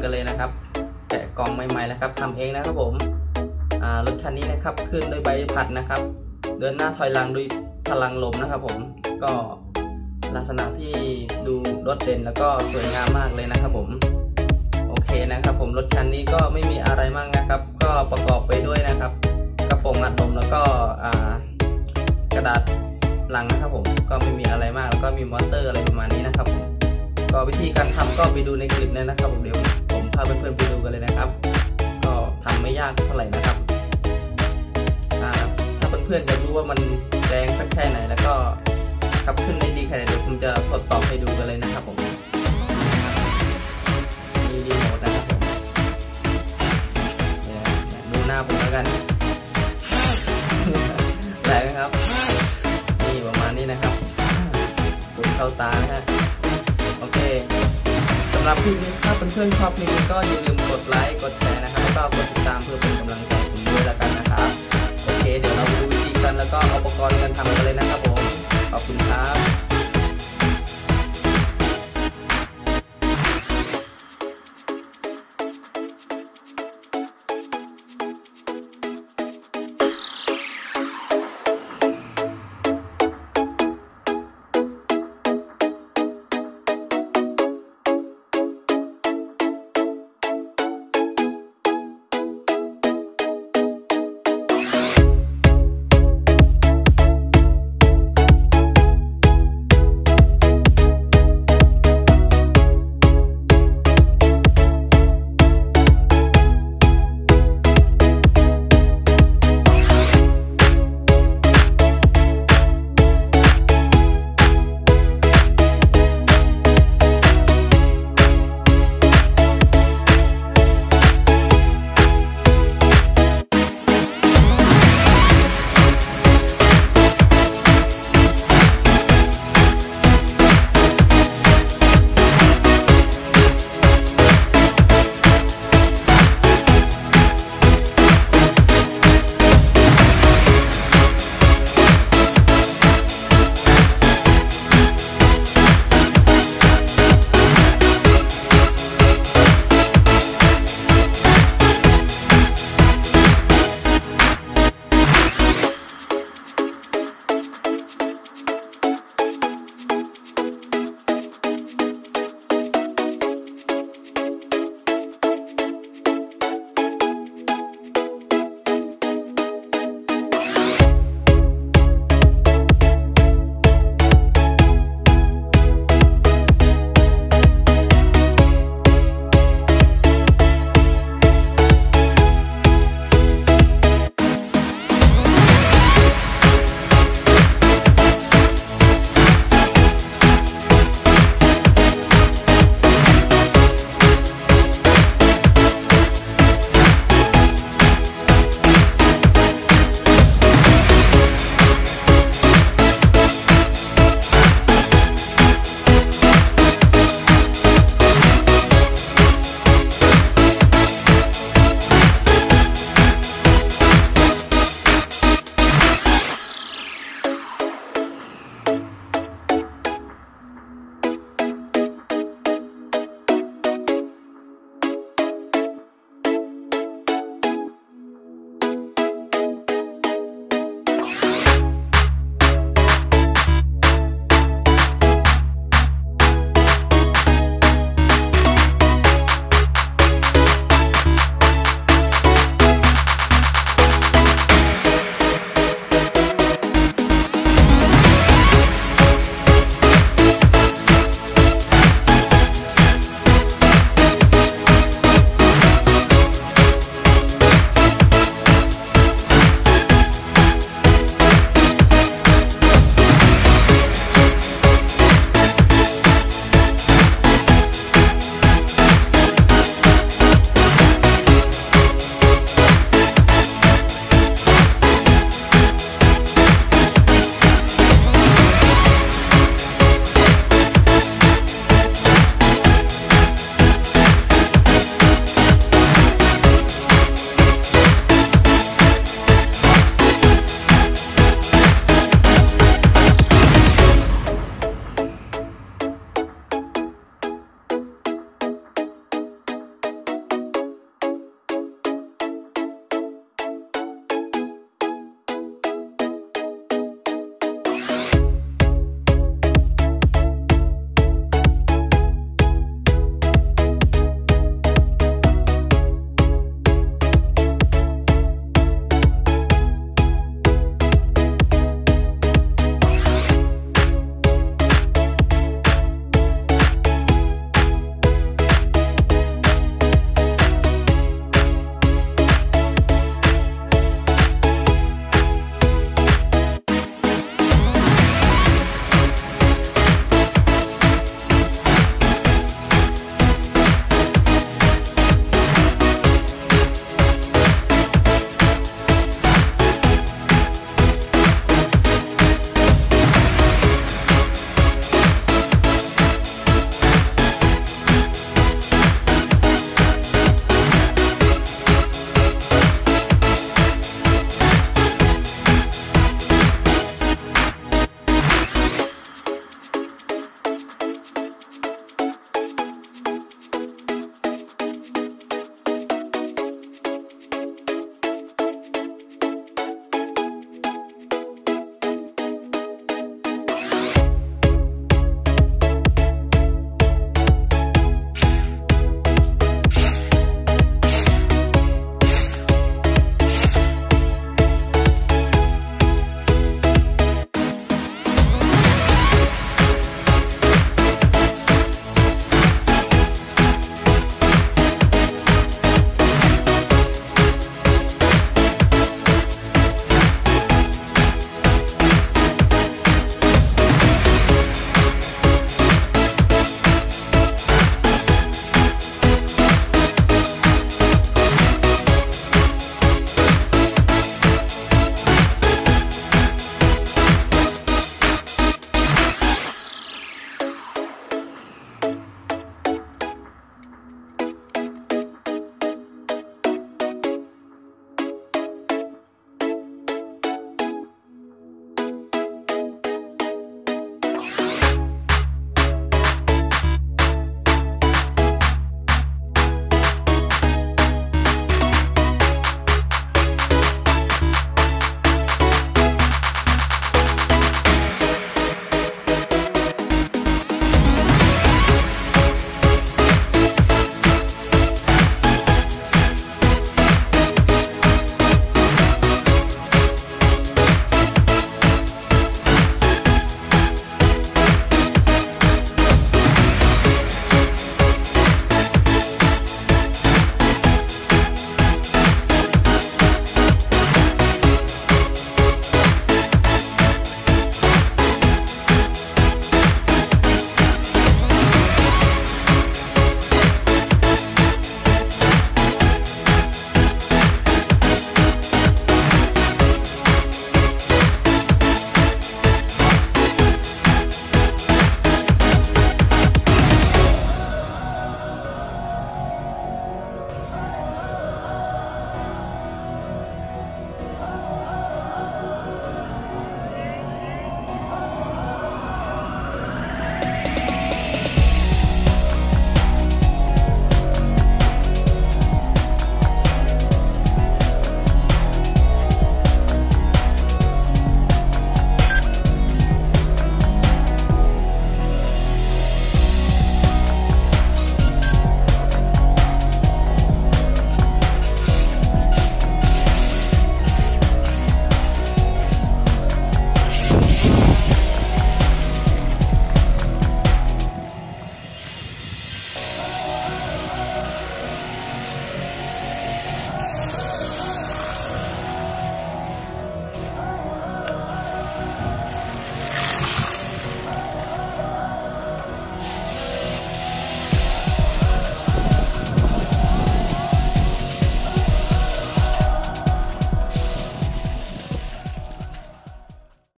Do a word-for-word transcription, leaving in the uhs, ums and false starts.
กันเลยนะครับแกะกล่องใหม่ๆแล้วครับทำเองนะครับผมรถคันนี้นะครับขึ้นโดยใบพัดนะครับเดินหน้าถอยหลังด้วยพลังลมนะครับผมก็ลักษณะที่ดูโดดเด่นแล้วก็สวยงามมากเลยนะครับผมโอเคนะครับผมรถคันนี้ก็ไม่มีอะไรมากนะครับก็ประกอบไปด้วยนะครับกระโปรงอัดลมแล้วก็กระดาษลังนะครับผมก็ไม่มีอะไรมากแล้วก็มีมอเตอร์อะไรประมาณนี้นะครับก็วิธีการทำก็ไปดูในคลิปนี้นะครับผมเดี๋ยวผมพาเพื่อนๆไปดูกันเลยนะครับก็ทำไม่ยากเท่าไหร่นะครับถ้าเพื่อนๆจะรู้ว่ามันแรงสักแค่ไหนแล้วก็ขับขึ้นได้ดีแค่ไหนเดี๋ยวผมจะทดสอบให้ดูกันเลยนะครับผมมีรีโมทนะครับผมดูหน้าผมแล้วกันแรงนะครับนี่ประมาณนี้นะครับผมเข้าตานะฮะโอเคสำหรับคลิปนี้ถ้าเพื่อนๆชอบคลิปนี้ก็อย่าลืมกดไลค์กดแชร์นะครับแล้วก็กดติดตามเพื่อเป็นกำลังใจผมด้วยแล้วกันนะครับโอเคเดี๋ยวเราไปดูวิธีกันแล้วก็อุปกรณ์การทำกันเลยนะครับผมขอบคุณครับ